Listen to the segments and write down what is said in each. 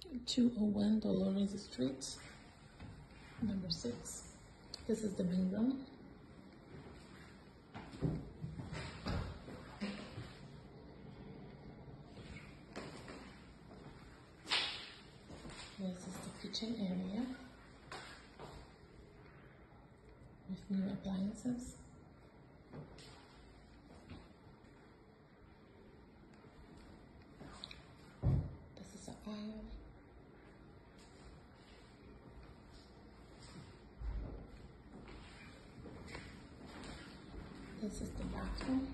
201 Dolores Street, number 6. This is the main room. This is the kitchen area with new appliances. This is an aisle. This is the bathroom.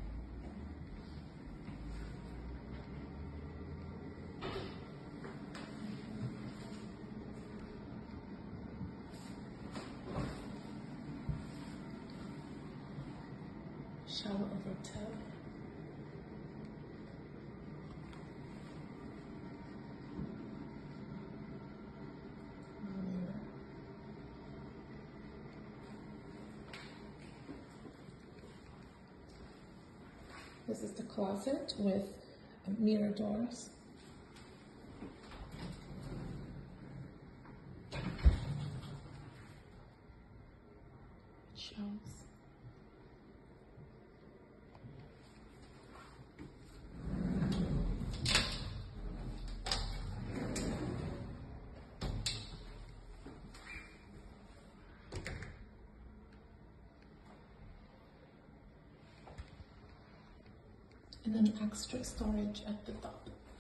Shower over tub. Mirror. This is the closet with mirror doors. Shelves. And then extra storage at the top.